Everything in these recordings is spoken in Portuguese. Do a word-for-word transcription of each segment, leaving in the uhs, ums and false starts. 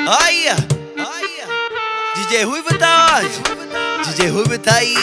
Olha, olha, D J Ruivo tá onde? D J Ruivo tá aí.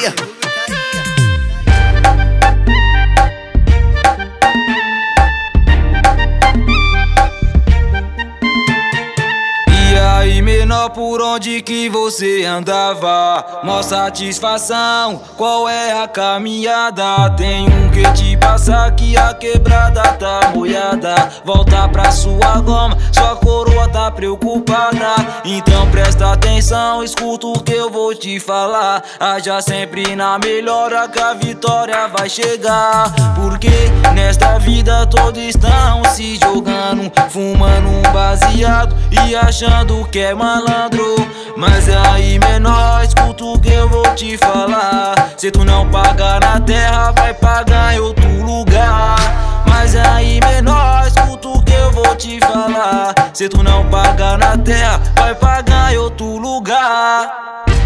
E aí, menor, por onde que você andava? Mó satisfação, qual é a caminhada? Tem um que te passa que a quebrada tá molhada. Volta pra sua goma, sua coroa tá preocupada. Então presta atenção, escuta o que eu vou te falar. Haja sempre na melhora que a vitória vai chegar. Porque nesta vida todos estão se jogando, fumando um baseado e achando que é malandro. Mas é aí, menor, escuta o que eu vou te falar. Se tu não pagar na terra, vai pagar em outro lugar. Mas é aí, menor, escuta o que eu vou te falar. Se tu não pagar na terra, vai pagar em outro lugar.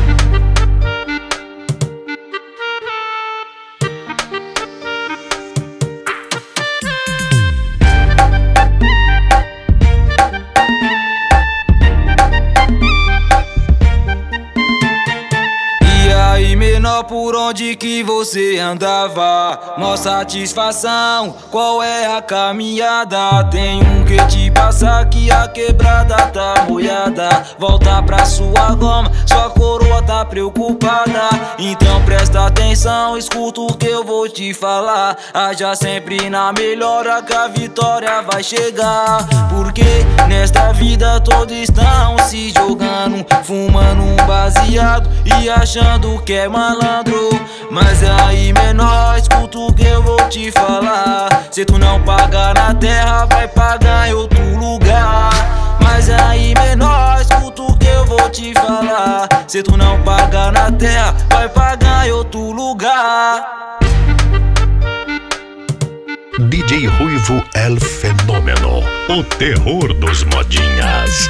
Menor, por onde que você andava? Mó satisfação, qual é a caminhada? Tem um que te passa que a quebrada tá molhada. Volta pra sua goma, sua coroa tá preocupada. Então presta atenção, escuta o que eu vou te falar. Haja sempre na melhora que a vitória vai chegar. Porque nesta vida todos estão se jogando, fumando um baseado e achando que é malandro. Mas é aí, menor, escuta o que eu vou te falar. Se tu não pagar na terra, vai pagar em outro lugar. Mas é aí, menor, escuta o que eu vou te falar. Se tu não pagar na terra, vai pagar em outro lugar. D J Ruivo El Fenômeno, o terror dos modinhas.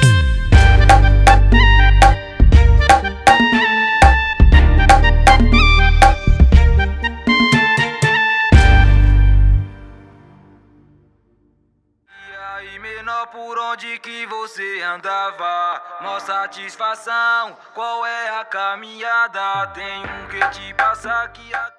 Menor, por onde que você andava? Mó satisfação, qual é a caminhada? Tem um que te passa que a